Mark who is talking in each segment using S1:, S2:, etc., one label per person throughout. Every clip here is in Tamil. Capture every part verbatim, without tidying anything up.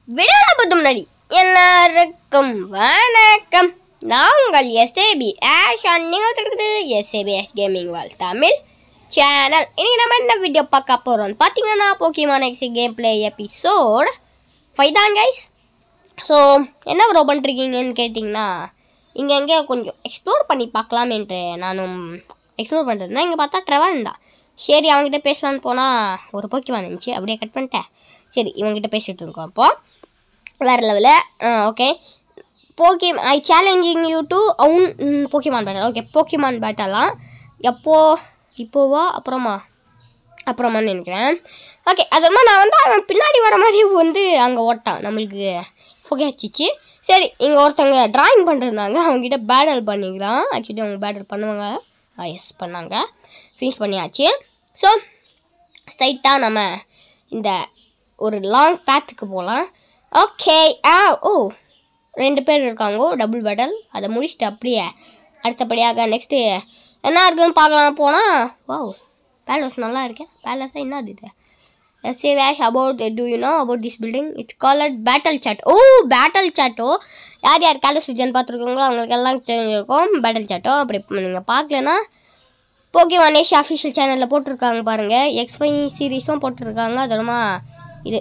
S1: வீடியோல பார்த்த முன்னாடி எல்லாருக்கும் வணக்கம். நான் உங்கள் S A B Ash and நீங்கள் வந்துருக்குது S A B Ash gaming world Tamil channel. இன்னைக்கு நம்ம என்ன வீடியோ பார்க்க போகிறோம்னு பார்த்தீங்கன்னா Pokemon X game play episode five தான் கைஸ். ஸோ என்ன ப்ரோ பண்ணுறீங்கன்னு கேட்டிங்கன்னா இங்கே எங்கே கொஞ்சம் எக்ஸ்ப்ளோர் பண்ணி பார்க்கலாம் என்று நானும் எக்ஸ்ப்ளோர் பண்ணுறதுனா இங்கே பார்த்தா ட்ரெவன் தான். சரி அவங்ககிட்ட பேசலான்னு போனால் ஒரு போக்கிமான் இருந்துச்சு, அப்படியே கட் பண்ணிட்டேன். சரி இவங்ககிட்ட பேசிகிட்டு இருக்கோம். அப்போது வேறு லெவலில் ஓகே போக்கி ஐ சேலஞ்சிங் யூ டு அவுன் போக்கிமான் பேட்டல். ஓகே போக்கிமான் பேட்டலாம் எப்போ இப்போவா அப்புறமா அப்புறமான்னு நினைக்கிறேன். ஓகே அதுமா நான் வந்து அவன் பின்னாடி வர மாதிரி வந்து அங்கே ஓட்டான், நம்மளுக்கு புகைச்சிச்சு. சரி இங்கே ஒருத்தவங்க ட்ராயிங் பண்ணிருந்தாங்க, அவங்ககிட்ட பேட்டல் பண்ணிக்கலாம். ஆக்சுவலி அவங்க பேட்டல் பண்ணுவாங்க, எஸ் பண்ணாங்க, ஃபினிஷ் பண்ணியாச்சு. ஸோ ஸ்ட்ரைட்டாக நம்ம இந்த ஒரு லாங் பேத்துக்கு போகலாம். ஓகே ஆ ஓ ரெண்டு பேர் இருக்காங்க டபுள் பேட்டல், அதை முடிச்சுட்டு அப்படியே அடுத்தபடியாக நெக்ஸ்ட்டு என்ன இருக்குன்னு பார்க்கலாம். போனால் வா பேலஸ் நல்லா இருக்கேன். பேலஸாக என்ன இது S A B Ash about do you know about this building? It's called battle chat. Oh battle சாட்டோ, யார் யார் கேலஸ் ரிஜன் பார்த்துருக்கீங்களோ அவங்களுக்கு எல்லாம் தெரிஞ்சிருக்கும் பேட்டல் சாட்டோ. அப்படி நீங்கள் பார்க்கலன்னா போக்கிமான் ஏஷ் அஃபிஷியல் சேனலில் போட்டிருக்காங்க பாருங்கள், எக்ஸ் ஃபைவ் சீரீஸும் போட்டிருக்காங்க. அதுமா இது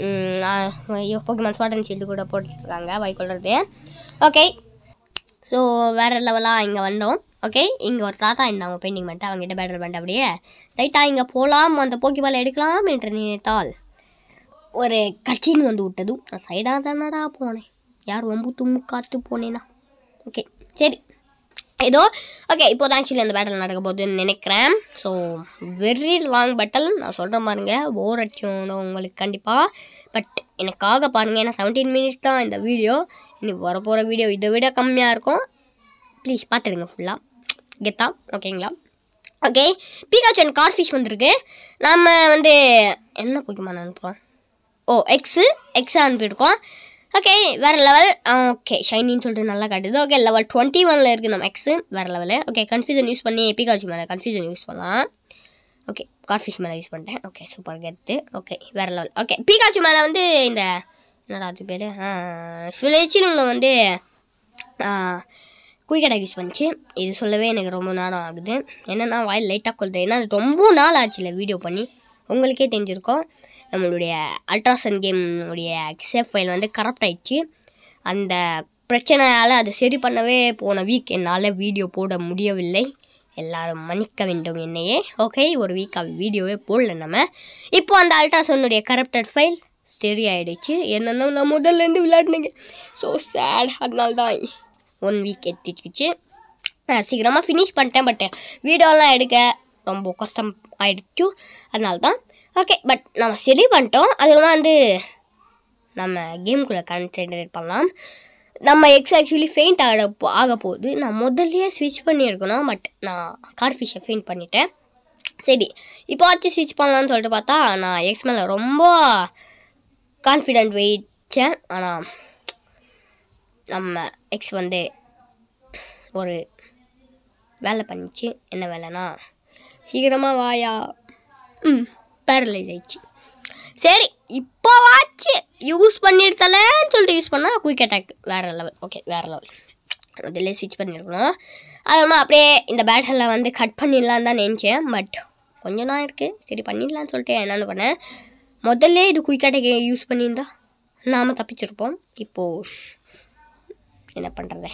S1: ஐயோ போக்கிமான் ஸ்வாட் அண்ட் ஷீல்டு கூட போட்டுருக்காங்க வைக்கொள்றது. ஓகே ஸோ வேறு லெவலாக இங்கே வந்தோம். ஓகே இங்கே ஒரு தாத்தா இருந்தாங்க பெயிண்டிங் பண்ணிட்டு, அவங்ககிட்ட பேட்டல் பண்ணிட்டு அப்படியே ரைட்டாக இங்கே போகலாம், அந்த போக்கிபால் எடுக்கலாம் என்று நினைத்தால் ஒரு கட்சின்னு வந்து விட்டதும் நான் சைடாக தானடா போனேன், யார் வம்பு தும்மு காத்து போனேன்னா. ஓகே சரி ஏதோ ஓகே இப்போ தான் ஆக்சுவலி அந்த பேட்டல் நடக்க போகுதுன்னு நினைக்கிறேன். ஸோ வெரி லாங் பேட்டல் நான் சொல்கிறேன் பாருங்க, போர் அடிச்சோம் உங்களுக்கு கண்டிப்பாக. பட் எனக்காக பாருங்கள், ஏன்னா செவன்டீன் மினிட்ஸ் தான் இந்த வீடியோ. இன்னைக்கு வர போகிற வீடியோ இதை விட கம்மியாக இருக்கும், ப்ளீஸ் பார்த்துடுங்க ஃபுல்லாக கெத்தா ஓகேங்களா. ஓகே பீகாச்சு அண்ட் கார்ஃபிஷ் வந்திருக்கு. நம்ம வந்து என்ன போக்கிமான் அனுப்புகிறோம், ஓ எக்ஸு எக்ஸாக அனுப்பியிருக்கோம். ஓகே வேறு லெவல். ஓகே ஷைனின்னு சொல்லிட்டு நல்லா காட்டுது. ஓகே லெவல் டுவெண்ட்டி ஒனில் இருக்குது நம்ம எக்ஸு, வேறு லெவலு. ஓகே கன்ஃபியூஷன் யூஸ் பண்ணி பீகாச்சு மேலே கன்ஃபியூஷன் யூஸ் பண்ணலாம். ஓகே கார்ஃபிஷ் மேலே யூஸ் பண்ணிட்டேன். ஓகே சூப்பர் கெத்து. ஓகே வேறு லெவல். ஓகே பீகாச்சு மேலே வந்து இந்த என்னடா அது பேர் சுழற்சிலுங்க வந்து குயிக்கடை யூஸ் பண்ணிச்சு. இது சொல்லவே எனக்கு ரொம்ப நேரம் ஆகுது, என்னென்னா வாயில் லைட்டாக கொள்ளுது. ஏன்னா அது ரொம்ப நாள் ஆச்சு இல்லை வீடியோ பண்ணி, உங்களுக்கே தெரிஞ்சிருக்கோம். நம்மளுடைய அல்ட்ராசன் கேமுடைய சேஃப் ஃபைல் வந்து கரப்ட் ஆயிடுச்சு. அந்த பிரச்சனையால் அதை சரி பண்ணவே போன வீக் என்னால் வீடியோ போட முடியவில்லை, எல்லோரும் மன்னிக்க வேண்டும் என்னையே. ஓகே ஒரு வீக்காக வீடியோவே போடல நம்ம. இப்போ அந்த அல்ட்ராசனுடைய கரப்டட் ஃபைல் சரி ஆகிடுச்சு. என்னென்னா நான் முதல்லேருந்து விளையாடினீங்க, ஸோ சேட். அதனால தான் ஒன் வீக் எடுத்துக்கிச்சு, சீக்கிரமாக ஃபினிஷ் பண்ணிட்டேன். பட் வீடியோலாம் எடுக்க ரொம்ப கஷ்டம் ஆகிடுச்சு, அதனால தான். ஓகே பட் நம்ம சரி பண்ணிட்டோம். அதுவும் வந்து நம்ம கேமுக்குள்ளே கான்சென்ட்ரேட் பண்ணலாம். நம்ம எக்ஸ் ஆக்சுவலி ஃபெயிண்ட் ஆக ஆக போகுது. நான் முதல்லையே ஸ்விட்ச் பண்ணியிருக்கணும், பட் நான் கார்ஃபிஷை ஃபெயிண்ட் பண்ணிட்டேன். சரி இப்போ ஆச்சு ஸ்விட்ச் பண்ணலான்னு சொல்லிட்டு பார்த்தா நான் எக்ஸ் மேலே ரொம்ப கான்ஃபிடென்ட் வைச்சேன். ஆனால் நம்ம எக்ஸ் வந்து ஒரு வேலை பண்ணிச்சு. என்ன வேலைன்னா சீக்கிரமாக வாயா ம் பேரலைஸ் ஆயிடுச்சு. சரி இப்போ வாட்ச்சு யூஸ் பண்ணியிருத்தலன்னு சொல்லிட்டு யூஸ் பண்ணால் குயிக் அட்டாக் வேறு லெவல். ஓகே வேறு லெவல் முதல்ல ஸ்விட்ச் பண்ணியிருக்கணும். அதுமா அப்படியே இந்த பேட்டலில் வந்து கட் பண்ணிடலான்னு தான் நினச்சேன், பட் கொஞ்சம் தான் இருக்குது, சரி பண்ணிடலான்னு சொல்லிட்டு என்னென்னு பண்ணேன். முதல்ல இது குயிக் அட்டாக் யூஸ் பண்ணியிருந்தா நாம் தப்பிச்சிருப்போம். இப்போது என்ன பண்ணுறது.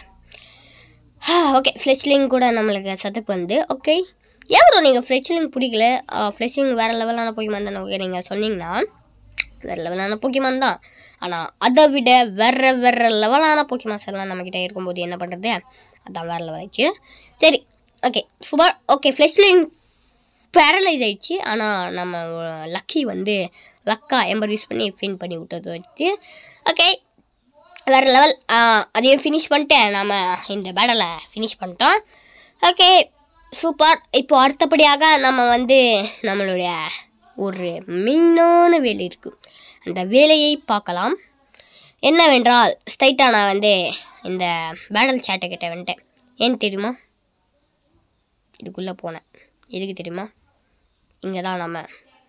S1: ஓகே ஃப்ளெச்லிங் கூட நம்மளுக்கு சத்துக்கு வந்து. ஓகே ஏன் ப்ரோ நீங்கள் ஃப்ளெச்லிங் பிடிக்கல, ஃப்ளெச்லிங் வேறு லெவலான போக்கிமான் தானே. ஓகே நீங்கள் சொன்னீங்கன்னா வேறு லெவலான போக்கிமான் தான், ஆனால் அதை விட வேறு வேறு லெவலான போக்கிமான்ஸ் எல்லாம் நம்மக்கிட்ட இருக்கும்போது என்ன பண்ணுறது, அதான் வேறு லெவல் ஆயிடுச்சு. சரி okay super. Okay Fletchling paralyse ஆகிடுச்சு, ஆனால் நம்ம லக்கி வந்து லக்கா எம்பர் யூஸ் பண்ணி ஃபின் பண்ணி விட்டது வச்சு. ஓகே வேறு லெவல். அதையும் ஃபினிஷ் பண்ணிட்டேன், நம்ம இந்த பேட்டலை ஃபினிஷ் பண்ணிட்டோம். Okay super. இப்போது அடுத்தபடியாக நம்ம வந்து நம்மளுடைய ஒரு மெயினான வேலை இருக்குது, அந்த வேலையை பார்க்கலாம். என்னவென்றால் ஸ்ட்ரைட்டாக நான் வந்து இந்த பேட்டல் சேட்டை கிட்ட வந்துட்டேன். ஏன்னு தெரியுமா, இதுக்குள்ளே போனேன் எதுக்கு தெரியுமா, இங்கே தான் நம்ம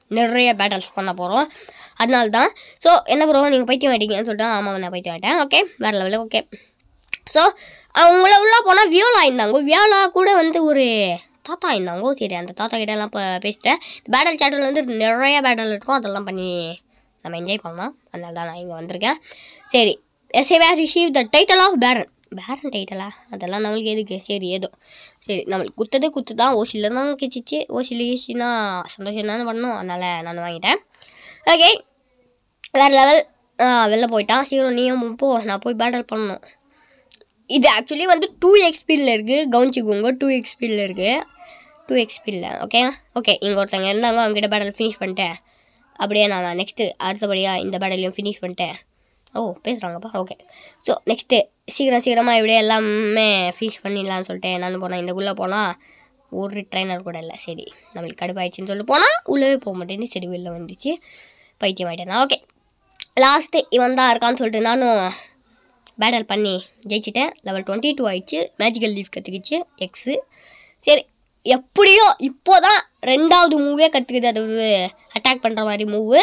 S1: நிறைய பேட்டல்ஸ் பண்ண போகிறோம். அதனால தான். ஸோ என்ன ப்ரோ நீங்கள் பைத்தியம் ஆகிட்டீங்கன்னு சொல்லிட்டு ஆமாம் நான் பைத்தியம் ஆகிட்டேன். ஓகே வேறு லெவலில். ஓகே ஸோ அவங்கள உள்ளே போனால் வியோலா இருந்தாங்க. வியோலா கூட வந்து ஒரு தாத்தா இருந்தாங்க. சரி அந்த தாத்தா கிட்ட எல்லாம் இப்போ பேசிட்டேன். பேட்டல் சேட்டரில் வந்து நிறைய பேட்டல் இருக்கும், அதெல்லாம் பண்ணி நம்ம என்ஜாய் பண்ணலாம். அதனால தான் நான் இங்கே வந்திருக்கேன். சரி எஸ் ஏ பேஷ் ரிசீவ் த டைட்டில் ஆஃப் பேரன். பேரன் டைட்டலா அதெல்லாம் நம்மளுக்கு எதுக்கு? சரி ஏதோ சரி நம்மளுக்கு குத்தது குத்து தான். ஓசியில் தான் கிச்சிச்சு. ஓசியில் ஈஸினா சந்தோஷம் தானே பண்ணணும். அதனால் நான் வாங்கிட்டேன். ஓகே வேறு லெவல். வெளில போயிட்டான். சீக்கிரம் நீயும் போ, நான் போய் பேட்டல் பண்ணணும். இது ஆக்சுவலி வந்து டூ எக்ஸ்பீடில் இருக்குது. கவனிச்சிக்கோங்க டூ எக்ஸ்பீடில் இருக்குது. டூ எக்ஸ்பீடில் ஓகே ஓகே இங்கே ஒருத்தங்க இருந்தாங்க, அவங்ககிட்ட பேட்டல் ஃபினிஷ் பண்ணிட்டேன். அப்படியே நான் நெக்ஸ்ட்டு அடுத்தபடியாக இந்த பேட்டலையும் ஃபினிஷ் பண்ணிட்டேன். ஓ பேசுகிறாங்கப்பா. ஓகே ஸோ நெக்ஸ்ட்டு சீக்கிரம் சீக்கிரமாக இப்படியே எல்லாமே ஃபினிஷ் பண்ணிடலான்னு சொல்லிட்டு நான் போனேன். இதுக்குள்ளே போனால் ஒரு ட்ரைனர் கூட இல்லை. சரி நம்மளுக்கு கடுப்பாயிடுச்சின்னு சொல்லிட்டு போனால் உள்ளவே போக மாட்டேன்னு சரி வெளில வந்துச்சு. பைத்தியம் ஆகிட்டேன். ஓகே லாஸ்ட்டு இவன் தான் இருக்கான்னு சொல்லிட்டு நானும் பேட்டல் பண்ணி ஜெயிச்சிட்டேன். லெவல் டுவெண்ட்டி டூ ஆகிடுச்சு. மேஜிக்கல் லீஃப் கற்றுக்கிச்சு எக்ஸு. சரி எப்படியோ இப்போ தான் ரெண்டாவது மூவே கற்றுக்குது. அது ஒரு அட்டாக் பண்ணுற மாதிரி மூவு.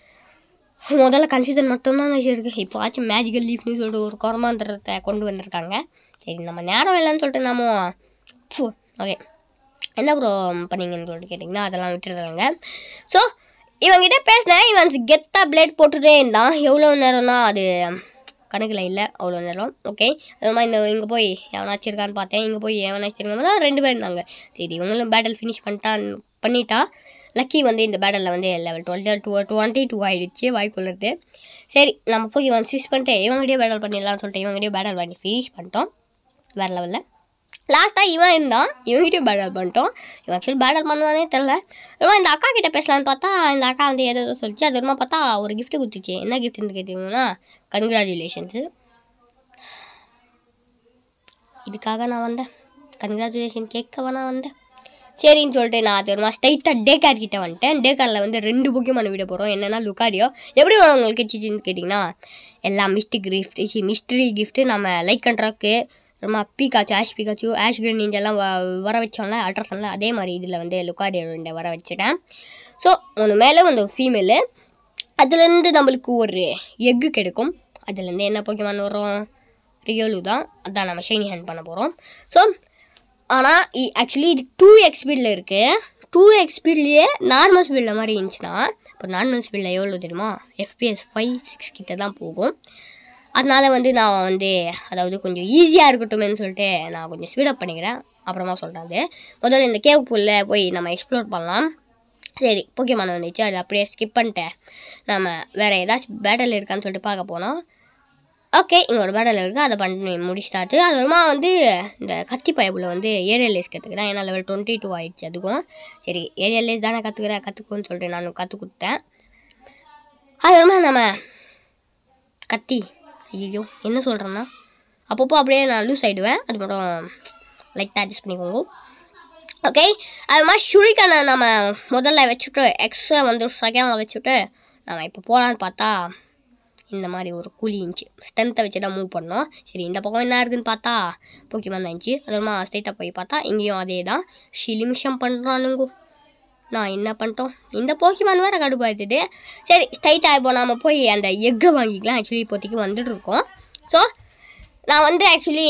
S1: முதல்ல கன்ஃபியூஷன் மட்டும்தாங்க இருக்குது. இப்போ ஆச்சும் மேஜிக்கல் லீஃப்னு சொல்லிட்டு ஒரு கொரமாந்திரத்தை கொண்டு வந்திருக்காங்க. சரி நம்ம நேரம் இல்லைன்னு சொல்லிட்டு நம்ம ஓகே என்ன ப்ரோ பண்ணீங்கன்னு சொல்லிட்டு கேட்டிங்கன்னா அதெல்லாம் விட்டுருந்தாங்க. ஸோ இவங்கிட்ட பேசினேன். இவன் கெத்தாக பிளேட் போட்டுகிட்டே இருந்தான். எவ்வளோ நேரம்னா அது கணக்கில் இல்லை அவ்வளோ நேரம். ஓகே அது மாதிரி இந்த இங்கே போய் எவனாச்சும் இருக்கான்னு பார்த்தேன். இங்கே போய் எவனாச்சும் இருக்காங்கன்னா ரெண்டு பேர் இருந்தாங்க. சரி இவங்களும் பேட்டல் ஃபினிஷ் பண்ணிட்டான் பண்ணிட்டா லக்கி வந்து இந்த பேட்டலில் வந்து level twelve two twenty two ஆகிடுச்சு வாய்க்குள்ளது. சரி நம்ம போய் இவன் ஃபினிஷ் பண்ணிட்டு இவங்ககிட்டயே பேட்டல் பண்ணிடலாம்னு சொல்லிட்டு இவங்ககிட்டயே பேட்டல் பண்ணி ஃபினிஷ் பண்ணிட்டோம். வேறு லெவலில் லாஸ்ட்டாக இவன் இருந்தான். இவங்ககிட்டயும் பேட்டல் பண்ணிட்டோம். இவன் ஆக்சுவலி பேட்டல் பண்ணுவானே தெரில. ரொம்ப இந்த அக்கா கிட்டே பேசலான்னு பார்த்தா இந்த அக்கா வந்து எதோ சொல்லிச்சு. அது ரொம்ப பார்த்தா ஒரு கிஃப்ட்டு கொடுத்துச்சு. என்ன கிஃப்ட்டுன்னு கேட்டிங்கன்னா கங்க்ராச்சுலேஷன்ஸு. இதுக்காக நான் வந்தேன். கங்க்ராச்சுலேஷன் கேட்கவா நான் வந்தேன். சரின்னு சொல்லிட்டு நான் அது ஒரு ஸ்ட்ரைட்டாக டே கார் கிட்டே வந்துட்டேன். டே காரில் வந்து ரெண்டு புக்கியமான விட போகிறோம். என்னென்னா லுக்காரியோ எப்படி வேணும் உங்களுக்கு கிச்சின்னு கேட்டிங்கன்னா எல்லாம் மிஸ்டிக் கிஃப்ட் மிஸ்ட்ரி கிஃப்ட்டு நம்ம லைக் பண்ணுறக்கு ரொம்ப பீக்காச்சு ஆஷ் பீக்காச்சு ஆஷ் கிரீன் நீஞ்செல்லாம் வ வர வச்சோம்ல அல்ட்ராசனில் அதே மாதிரி இதில் வந்து லுக்காரியோ ரெண்டு வர வச்சுட்டேன். ஸோ ஒன்று மேலே வந்து ஃபீமேலு. அதுலேருந்து நம்மளுக்கு ஒரு எக்கு கிடைக்கும். அதுலேருந்து என்ன போக்கியமான வரும்? ரியலு தான். அதான் நம்ம ஷைனி ஹேண்ட் பண்ண போகிறோம். ஸோ ஆனால் ஆக்சுவலி இது டூ எக்ஸ் ஸ்பீடில் இருக்குது. டூ எக்ஸ் ஸ்பீட்லேயே நார்மல் ஸ்பீடில் மாதிரி இருந்துச்சுன்னா இப்போ நார்மல் ஸ்பீடில் எவ்வளோ தெரியுமா? எஃப்பிஎஸ் ஃபைவ் சிக்ஸ் கிட்ட தான் போகும். அதனால் வந்து நான் வந்து அதாவது கொஞ்சம் ஈஸியாக இருக்கட்டும்னு சொல்லிட்டு நான் கொஞ்சம் ஸ்பீடப் பண்ணிக்கிறேன். அப்புறமா சொல்கிறேன். அது முதல்ல இந்த கேவ் பூலில் போய் நம்ம எக்ஸ்ப்ளோர் பண்ணலாம். சரி போக்கியமான வந்துச்சு. அது அப்படியே ஸ்கிப் பண்ணிட்டேன். நம்ம வேறு ஏதாச்சும் பேட்டல் இருக்கான்னு சொல்லிட்டு பார்க்க போனோம். ஓகே இங்கே ஒரு பேட்டல் இருக்குது. அதை பண்ணி முடிச்சிட்டாச்சு. அது வருமா வந்து இந்த கத்தி பைப்பில் வந்து ஏரியல்லேஸ் கற்றுக்கிறேன். ஏன்னா லெவல் டுவெண்ட்டி டூ ஆகிடுச்சு. அதுக்கும் சரி ஏரியல்லேஸ் தானே கற்றுக்கிறேன் கற்றுக்கோன்னு சொல்லிட்டு நான் கற்றுக் கொடுத்தேன். அது வருமா நம்ம கத்தி ஐயோ என்ன சொல்கிறேன்னா அப்பப்போ அப்படியே நான் லூஸ் ஆகிடுவேன். அது மட்டும் லைட்டாக அட்ஜஸ்ட் பண்ணிக்கோங்க. ஓகே அது மாதிரி ஷுரிக்கனை நம்ம முதல்ல வச்சுட்டு எக்ஸ்ட்ரா வந்து செகண்டில் வச்சுட்டு நம்ம இப்போ போகலான்னு பார்த்தா இந்த மாதிரி ஒரு கூலி இருந்துச்சு. ஸ்ட்ரென்த்தை வச்சு தான் மூவ் பண்ணோம். சரி இந்த பக்கம் என்ன இருக்குதுன்னு பார்த்தா போக்கிமான் இருந்துச்சு. அதுமா ஸ்ட்ரைட்டாக போய் பார்த்தா இங்கேயும் அதே தான் ஷிலிமிஷம் பண்ணுறானுங்கோ. நான் என்ன பண்ணிட்டோம் இந்த போக்கிமான் வேறு கடுப்பாயிடுது. சரி ஸ்ட்ரைட்டாக இப்போ நாம் போய் அந்த எக்கை வாங்கிக்கலாம். ஆக்சுவலி இப்போதைக்கு வந்துட்டுருக்கோம். ஸோ நான் வந்து ஆக்சுவலி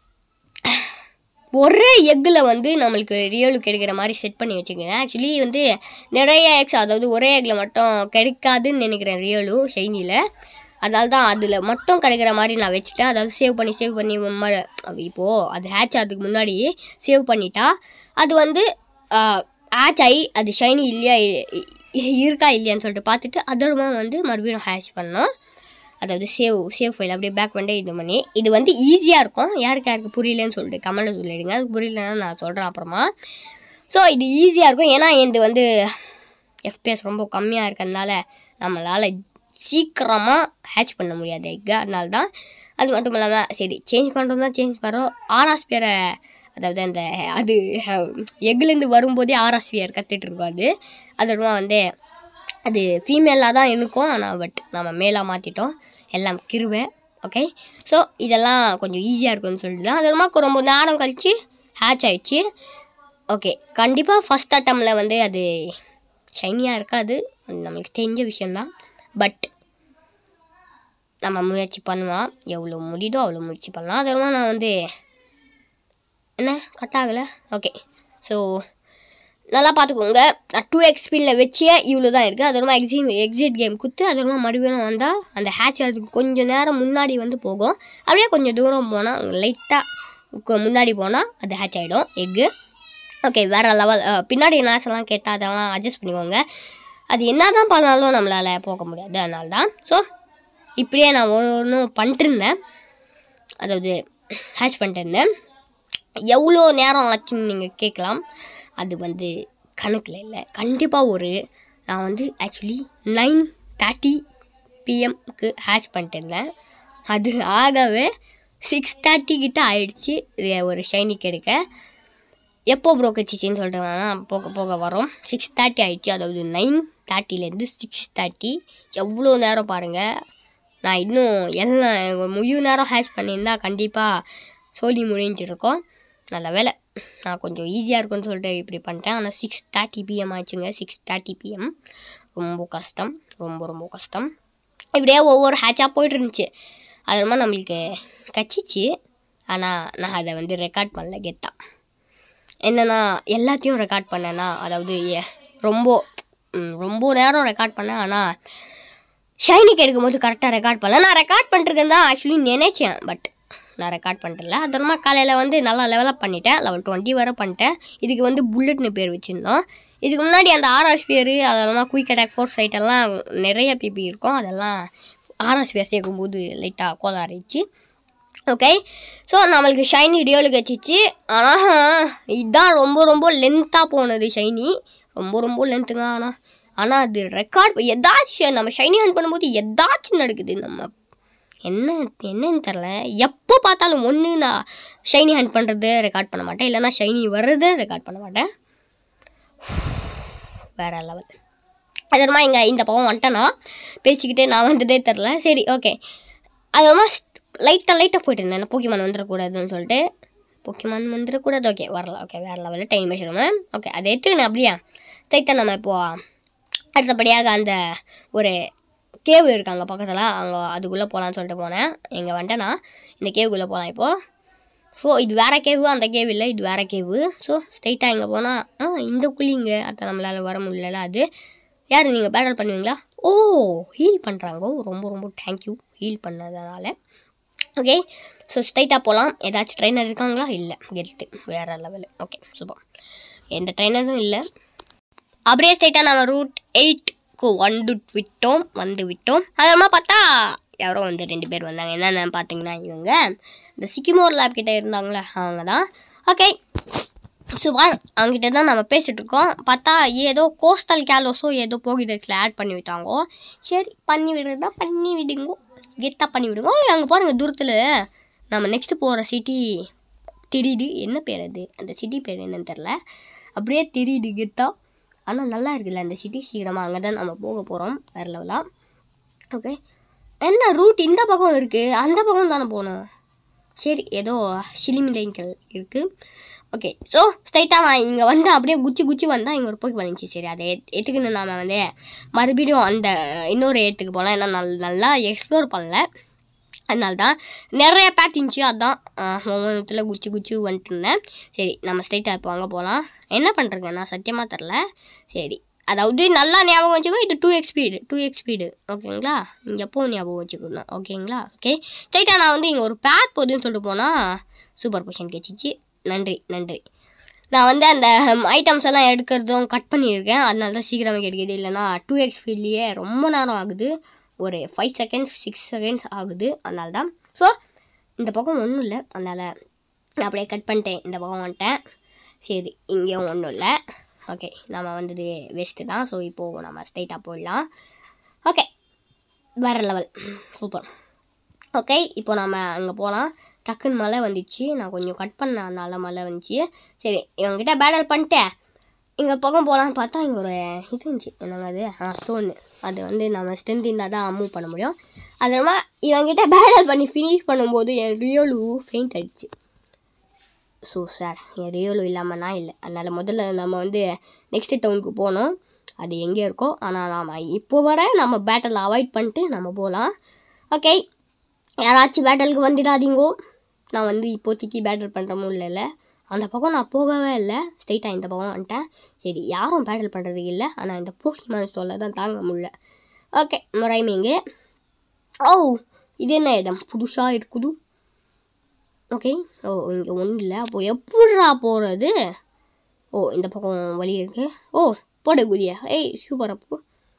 S1: ஒரே எக்கில் வந்து நம்மளுக்கு ரியலு கிடைக்கிற மாதிரி செட் பண்ணி வச்சுக்கிறேன். ஆக்சுவலி வந்து நிறைய எக்ஸ் அதாவது ஒரே எக்கில் மட்டும் கிடைக்காதுன்னு நினைக்கிறேன் ரியலு ஷைனியில். அதனால தான் அதில் மட்டும் கிடைக்கிற மாதிரி நான் வச்சுட்டேன். அதாவது சேவ் பண்ணி சேவ் பண்ணி இப்போது அது ஹேட்ச் ஆகிறதுக்கு முன்னாடி சேவ் பண்ணிட்டா அது வந்து ஹேட்ச் ஆகி அது ஷைனி இல்லையா இருக்கா இல்லையான்னு சொல்லிட்டு பார்த்துட்டு அதோடமா வந்து மறுபடியும் ஹேட்ச் பண்ணோம். அதாவது சேவ் சேவ் ஃபைல் அப்படியே பேக் பண்ணி இது பண்ணி இது வந்து ஈஸியாக இருக்கும். யாருக்கு யாருக்கு புரியலன்னு சொல்லிட்டு கமெண்ட்டில் சொல்லிவிடுங்க. அது புரியலன்னா நான் சொல்கிறேன் அப்புறமா. ஸோ இது ஈஸியாக இருக்கும். ஏன்னா இது வந்து எஃப்பிஎஸ் ரொம்ப கம்மியாக இருக்கிறதுனால நம்மளால் சீக்கிரமாக ஹேட்ச் பண்ண முடியாது எக்கு. அதனால தான். அது மட்டும் இல்லாமல் சரி சேஞ்ச் பண்ணுறோம் தான் சேஞ்ச் பண்ணுறோம். ஆராஸ்பியரை அதாவது அந்த அது எக்குலேருந்து வரும்போதே ஆராஸ்பியர் கற்றுட்ருக்கோம். அது அதோடமா வந்து அது ஃபீமேலாக தான் இருக்கும். ஆனால் பட் நம்ம மேலாக மாற்றிட்டோம். எல்லாம் கிருவை. ஓகே ஸோ இதெல்லாம் கொஞ்சம் ஈஸியாக இருக்குன்னு சொல்லிட்டு தான் அதோடமா ரொம்ப நேரம் கழித்து ஹேட்ச் ஆகிடுச்சு. ஓகே கண்டிப்பாக ஃபஸ்ட் அட்டம்மில் வந்து அது ஷைனியாக இருக்காது, அது நம்மளுக்கு தெரிஞ்ச விஷயந்தான். பட் நம்ம முயற்சி பண்ணுவோம், எவ்வளோ முடியுதோ அவ்வளோ முயற்சி பண்ணலாம். அதுமா நான் வந்து என்ன கட் ஆகலை. ஓகே, ஸோ நல்லா பார்த்துக்கோங்க. டூ எக்ஸ்பீடில் வச்சே இவ்வளோ தான் இருக்குது. அதுமா எக்ஸி எக்ஸிட் கேம் குத்து அதுமா மறுபடியும் வந்தால் அந்த ஹேட்ச் அதுக்கு கொஞ்சம் நேரம் முன்னாடி வந்து போகும். அப்படியே கொஞ்சம் தூரம் போனால் லைட்டாக முன்னாடி போனால் அது ஹேட்ச் ஆகிடும் எக்கு. ஓகே, வேறு லெவல். பின்னாடி நாசெல்லாம் கேட்டால் அதெல்லாம் அட்ஜஸ்ட் பண்ணிக்கோங்க. அது என்ன தான் பண்ணாலும் நம்மளால் போக முடியாது, அதனால தான். ஸோ இப்படியே நான் ஒன்றும் பண்ணிட்டுருந்தேன், அதாவது ஹேட்ச் பண்ணிட்டுருந்தேன். எவ்வளோ நேரம் ஆச்சுன்னு நீங்கள் கேட்கலாம். அது வந்து கணக்கில் இல்லை, கண்டிப்பாக ஒரு நான் வந்து ஆக்சுவலி நைன் தேர்ட்டி பிஎம்க்கு ஹேட்ச் பண்ணிட்டுருந்தேன். அது ஆகவே சிக்ஸ் தேர்ட்டி கிட்ட ஆயிடுச்சு ஒரு ஷைனிக்கு எடுக்க. எப்போ ப்ரோ கச்சிச்சின்னு சொல்லிட்டு போக போக வரும். சிக்ஸ் தேர்ட்டி ஆகிடுச்சு, அதாவது நைன் தேர்ட்டிலேருந்து சிக்ஸ் தேர்ட்டி எவ்வளோ நேரம் பாருங்கள். நான் இன்னும் எல்லாம் முழு நேரம் ஹேட்ச் பண்ணியிருந்தா கண்டிப்பாக சொல்லி முடிஞ்சிருக்கோம். நல்ல வேலை, நான் கொஞ்சம் ஈஸியாக இருக்குன்னு சொல்லிட்டு இப்படி பண்ணிட்டேன். ஆனால் சிக்ஸ் தேர்ட்டி பிஎம் ஆச்சுங்க. சிக்ஸ் தேர்ட்டி பிஎம் ரொம்ப கஷ்டம், ரொம்ப ரொம்ப கஷ்டம். இப்படியே ஒவ்வொரு ஹேட்சாக போய்ட்டு இருந்துச்சு. அதுமா நம்மளுக்கு கச்சிச்சு. ஆனால் நான் அதை வந்து ரெக்கார்ட் பண்ணல கெத்தா. என்னென்னா எல்லாத்தையும் ரெக்கார்ட் பண்ணேன்னா, அதாவது ரொம்ப ரொம்ப நேரம் ரெக்கார்ட் பண்ணேன். ஆனால் ஷைனிக்கு எடுக்கும்போது கரெக்டாக ரெக்கார்ட் பண்ணல. நான் ரெக்கார்ட் பண்ணிருக்கேன் தான் ஆக்சுவலி நினைச்சேன், பட் நான் ரெக்கார்ட் பண்ணிட்டல. அதுமா காலையில் வந்து நல்லா லெவலப் பண்ணிட்டேன், லெவல் டுவெண்ட்டி வரை பண்ணிட்டேன். இதுக்கு வந்து புல்லட்னு பேர் வச்சுருந்தோம். இதுக்கு முன்னாடி அந்த ஆர்ஆர் ஸ்பியரு அதெல்லாம் குயிக் அட்டாக் ஃபோர்ஸ் சைட்டெல்லாம் நிறைய பிபி இருக்கும். அதெல்லாம் ஆர்ஆர் ஸ்பியர் சேர்க்கும்போது லைட்டாக கோளாறிச்சு. ஓகே, ஸோ நம்மளுக்கு ஷைனி ரியோலுக்கு வச்சிச்சு. ஆனால் இதுதான் ரொம்ப ரொம்ப லென்த்தாக போனது ஷைனி, ரொம்ப ரொம்ப லென்த்துங்க. ஆனால் ஆனால் அது ரெக்கார்ட் எதாச்சும் நம்ம ஷைனி ஹேண்ட் பண்ணும்போது எதாச்சும் நடக்குது. நம்ம என்ன என்னன்னு தெரில, எப்போ பார்த்தாலும் ஒன்று நான் ஷைனி ஹேண்ட் பண்ணுறது ரெக்கார்ட் பண்ண மாட்டேன், இல்லைனா ஷைனி வர்றது ரெக்கார்ட் பண்ண மாட்டேன். வேறு லெவல். அதுமா இங்கே இந்த பக்கம் வந்துட்டேன்னா பேசிக்கிட்டே நான் வந்ததே தெரில. சரி, ஓகே. அதுமா லைட்டாக லைட்டாக போய்ட்டு இருந்தேன், போக்கிமான் வந்துடக்கூடாதுன்னு சொல்லிட்டு. போக்கிமான் வந்துடக்கூடாது. ஓகே, வரல. ஓகே, வேறு லெவலில் டைம் பேசுகிறோம். ஓகே, அதை எடுத்துக்கணும் அப்படியா. லைட்டாக நம்ம இப்போது அடுத்தபடியாக அந்த ஒரு கேவு இருக்காங்க பக்கத்தில், அவங்க அதுக்குள்ளே போகலான்னு சொல்லிட்டு போனேன். எங்கே வந்துட்டேன்னா இந்த கேவுக்குள்ளே போகலாம் இப்போது. ஸோ இது வேறு கேவு, அந்த கேவு இல்லை, இது வேறு கேவு. ஸோ ஸ்ட்ரைட்டாக இங்கே போனால் ஆ இந்த குழிங்க அதை நம்மளால் வர முடியல. அது யார் நீங்கள் பேட்டல் பண்ணுவீங்களா? ஓ, ஹீல் பண்ணுறாங்க. ரொம்ப ரொம்ப தேங்க்யூ ஹீல் பண்ணதுனால. ஓகே, ஸோ ஸ்ட்ரைட்டாக போகலாம். ஏதாச்சும் ட்ரெயினர் இருக்காங்களா? இல்லை, கெல்த்து வேறு லெவலு. Okay, super. எந்த ட்ரெயினரும் இல்லை. அப்படியே ஸ்ட்ரைட்டாக நம்ம ரூட் எயிட்க்கு வந்து விட்டோம் வந்து விட்டோம் அதெல்லாம் பார்த்தா யாரோ வந்து ரெண்டு பேர் வந்தாங்க. என்னென்ன பார்த்தீங்கன்னா இவங்க இந்த சிக்கிமோர் லேப் கிட்டே இருந்தாங்களே அவங்க தான். Okay, super. அவங்ககிட்ட தான் நம்ம பேசிகிட்டு இருக்கோம். பார்த்தா ஏதோ கோஸ்டல் கேலோஸோ ஏதோ போகிடத்தில் ஆட் பண்ணி விட்டாங்கோ. சரி, பண்ணி விடுறதா பண்ணி விடுங்கோ, கெத்தாக பண்ணி விடுங்க. அங்கே பாருங்கள் தூரத்தில் நம்ம நெக்ஸ்ட்டு போகிற சிட்டி தெரியுது. என்ன பேர் அது, அந்த சிட்டி பேர் என்னன்னு தெரில, அப்படியே தெரியுது கெத்தா. ஆனால் நல்லா இருக்குல்ல அந்த சிட்டி. சீக்கிரமாக அங்கே தான் நம்ம போக போகிறோம் வேறு லெவலாக. ஓகே, என்ன ரூட் இந்த பக்கம் இருக்குது, அந்த பக்கம் தானே போகணும். சரி, ஏதோ சிலிமிலைங்கள் இருக்குது. ஓகே, ஸோ ஸ்ட்ரைட்டாக நான் இங்கே வந்து அப்படியே குச்சி குச்சி வந்தால் இங்கே ஒரு போய் வந்துச்சு. சரி, அதை எட்டுக்குன்னு நாம் வந்து மறுபடியும் அந்த இன்னொரு இடத்துக்கு போகலாம். ஏன்னா நல் நல்லா எக்ஸ்ப்ளோர் பண்ணல, அதனால தான் நிறைய பேக் இருந்துச்சு. அதுதான் ஒவ்வொன்றுத்தில் குச்சி குச்சி வந்துட்டு இருந்தேன். சரி, நம்ம ஸ்ட்ரைட்டாக இப்போ அங்கே போகலாம். என்ன பண்ணுறேங்க நான் சத்தியமாக தெரில. சரி, அதாவது நல்லா ஞாபகம் வச்சுக்கோ, இது two X speed two X speed ஓகேங்களா. நீங்கள் எப்போ ஞாபகம் வச்சுக்கணும் ஓகேங்களா. ஓகே, ஸ்ட்ரைட்டாக நான் வந்து இங்கே ஒரு பேக் போகுதுன்னு சொல்லிட்டு போனால் சூப்பர் பொசிஷன் கிடச்சிச்சு. நன்றி நன்றி. நான் வந்து அந்த ஐட்டம்ஸ் எல்லாம் எடுக்கிறதும் கட் பண்ணியிருக்கேன், அதனால தான் சீக்கிரமாக கிடைக்கிது. இல்லைனா டூ எக்ஸ் ஸ்பீட்லேயே ரொம்ப நேரம் ஆகுது, ஒரு ஃபைவ் செகண்ட்ஸ் சிக்ஸ் செகண்ட்ஸ் ஆகுது, அதனால தான். ஸோ இந்த பக்கம் ஒன்றும் இல்லை, அதனால் நான் அப்படியே கட் பண்ணிட்டேன், இந்த பக்கம் வந்துட்டேன். சரி, இங்கேயும் ஒன்றும் இல்லை. ஓகே, நம்ம வந்தது வேஸ்ட்டு தான். ஸோ இப்போது நம்ம ஸ்ட்ரைட்டாக போயிடலாம். ஓகே, வேறு லெவல், சூப்பர். ஓகே, இப்போ நம்ம அங்கே போகலாம். டக்குன்னு மழை வந்துச்சு, நான் கொஞ்சம் கட் பண்ணேன், அதனால மழை வந்துச்சு. சரி, இவங்ககிட்ட பேட்டல் பண்ணிட்டேன். இங்கே பக்கம் போகலான்னு பார்த்தா இங்கே ஒரு இது இருந்துச்சு, என்னங்க அது, ஆ ஸ்டோனு. அது வந்து நம்ம ஸ்ட்ரென்த் இருந்தால் தான் மூவ் பண்ண முடியும். அது நம்ம இவங்ககிட்ட பேட்டல் பண்ணி ஃபினிஷ் பண்ணும்போது என் ரியோலு ஃபெயிண்ட் ஆகிடுச்சு. ஸோ சார், என் ரியோலு இல்லாமல் நான் இல்லை. அதனால் முதல்ல நம்ம வந்து நெக்ஸ்ட்டு டவுனுக்கு போகணும். அது எங்கே இருக்கோ. ஆனால் நாம் இப்போ வர நம்ம பேட்டில் அவாய்ட் பண்ணிட்டு நம்ம போகலாம். ஓகே, யாராச்சும் பேட்டலுக்கு வந்துடாதீங்கோ. நான் வந்து இப்போதைக்கு பேட்டில் பண்ணுறமும் இல்லை, அந்த பக்கம் நான் போகவே இல்லை, ஸ்ட்ரைட்டாக இந்த பக்கம் வந்துட்டேன். சரி, யாரும் பேட்டில் பண்ணுறதுக்கு இல்லை, ஆனால் இந்த போக்கிமான் சொல்ல தான் தாங்க முடியல. Okay, rhyming. ஓ, இது என்ன இடம் புதுசாக இருக்குது. ஓகே, ஓ இங்கே ஒன்றும் இல்லை. அப்போது எப்படா போகிறது? ஓ, இந்த பக்கம் வழி இருக்குது. ஓ, போட குதியா. ஏய் சூப்பர். அப்போ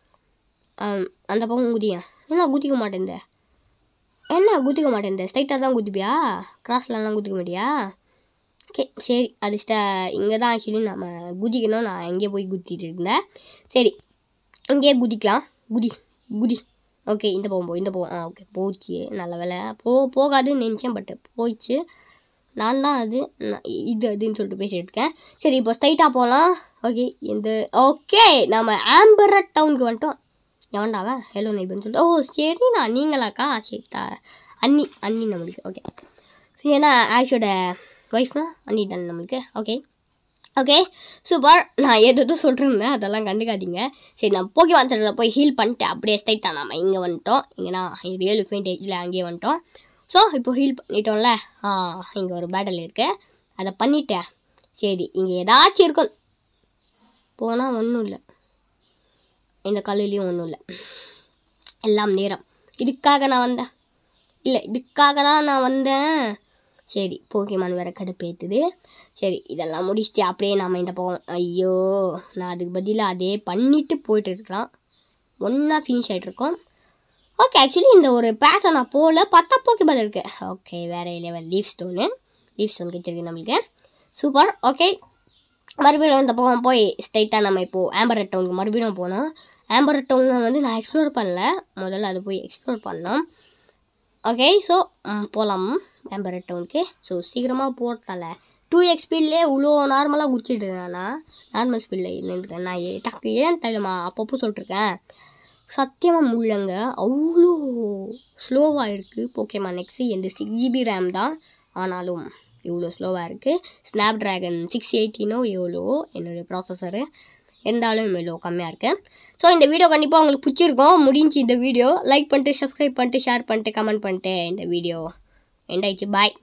S1: அந்த பக்கம் குதியா. என்ன குதிக்க மாட்டேன், என்ன குதிக்க மாட்டேன், ஸ்ட்ரைட்டாக தான் குதிப்பியா, கிராஸ்லலாம் குதிக்க மாட்டியா? ஓகே சரி, அது ஸ்ட இங்கே தான் ஆக்சுவலி நம்ம குதிக்கணும். நான் எங்கேயே போய் குதிச்சிட்டு இருந்தேன். சரி, இங்கேயே குதிக்கலாம். குதி குதி. ஓகே, இந்த போகும் போ இந்த போகும். ஆ ஓகே, போச்சு. நல்ல வேலை போ போகாதுன்னு நினச்சேன், பட் போயிடுச்சு. நான் தான் அது இது அதுன்னு சொல்லிட்டு பேசிகிட்டு இருக்கேன். சரி, இப்போ ஸ்ட்ரைட்டாக போகலாம். ஓகே, இந்த ஓகே நம்ம ஆம்பர் டவுனுக்கு வந்துட்டோம். எவன்டாவா ஹலோ நைபர்னு சொல்லிட்டு. ஓ சரிண்ணா, நீங்களாக்கா? சரி, தா அண்ணி அண்ணி நம்மளுக்கு. ஓகே, ஏன்னா ஆஷோட ஒய்ஃப்னா அண்ணி தானே நம்மளுக்கு. Okay okay super. நான் எதுவும் சொல்லிருந்தேன், அதெல்லாம் கண்டுக்காதீங்க. சரி, நான் போக்கிமான் சென்டரில் போய் ஹீல் பண்ணிட்டு அப்படியே ஸ்ட்ரைட்டாக நம்ம இங்கே வந்துட்டோம். இங்கேனா ரியல் ஃபெயின்டேஜில் அங்கேயே வந்துட்டோம். ஸோ இப்போ ஹீல் பண்ணிட்டோம்ல. ஆ இங்கே ஒரு பேட்டில் இருக்குது, அதை பண்ணிட்டேன். சரி, இங்கே ஏதாச்சும் இருக்கும். போனால் ஒன்றும் இல்லை, இந்த கல்லுலேயும் ஒன்றும் இல்லை, எல்லாம் நேரம். இதுக்காக நான் வந்தேன் இல்லை, இதுக்காக தான் நான் வந்தேன். சரி, போக்கிமான் வேறு கடுப்பேற்றுது. சரி, இதெல்லாம் முடிச்சுட்டு அப்படியே நம்ம இந்த பக்கம். ஐயோ, நான் அதுக்கு பதிலாக அதே பண்ணிவிட்டு போயிட்டு இருக்கலாம். ஒன்றா ஃபினிஷ் ஆகிட்ருக்கோம். ஓகே, ஆக்சுவலி இந்த ஒரு பேஸை நான் போகல, பத்தா போக்கிமான் இருக்குது. ஓகே, வேறு level. Leaf stone leaf stone கிடச்சிருக்கு நம்மளுக்கு. சூப்பர். ஓகே, மறுபடியும் இந்த பக்கம் போய் ஸ்ட்ரைட்டாக நம்ம இப்போது ஆம்பர் டவுனுக்கு மறுபடியும் போனோம். ஆம்பர் டவுனை வந்து நான் எக்ஸ்ப்ளோர் பண்ணல, முதல்ல அது போய் எக்ஸ்ப்ளோர் பண்ணோம். ஓகே, ஸோ போகலாம் ஆம்பர் டவுனுக்கு. ஸோ சீக்கிரமாக போட்டால டூ எக்ஸ் ஸ்பீட்லேயே இவ்வளோ நார்மலாக குடிச்சிட்டு இருக்கேன்னா, நார்மல் ஸ்பீடில் இல்லைன்னு நான் ஏ டக்கு ஏன் தெரியுமா அப்பப்போ சொல்லிட்டுருக்கேன். சத்தியமாக முடியலங்க, அவ்வளோ ஸ்லோவாக இருக்குது போக்கிமான் எக்ஸு. எந்த சிக்ஸ் ஜிபி ரேம் தான், ஆனாலும் இவ்வளோ ஸ்லோவாக இருக்குது. ஸ்னாப் ட்ராகன் சிக்ஸ் எயிட்டினோ எவ்வளோ என்னுடைய ப்ராசஸரு, இருந்தாலும் இவ்வளோ கம்மியாக இருக்குது. ஸோ இந்த வீடியோ கண்டிப்பாக உங்களுக்கு பிடிச்சிருக்கோம். முடிஞ்சு இந்த வீடியோ லைக் பண்ணிட்டு சப்ஸ்கிரைப் பண்ணிட்டு ஷேர் பண்ணிட்டு கமெண்ட் பண்ணிட்டு இந்த வீடியோ எண்ட் ஆயிடுச்சு. பாய்.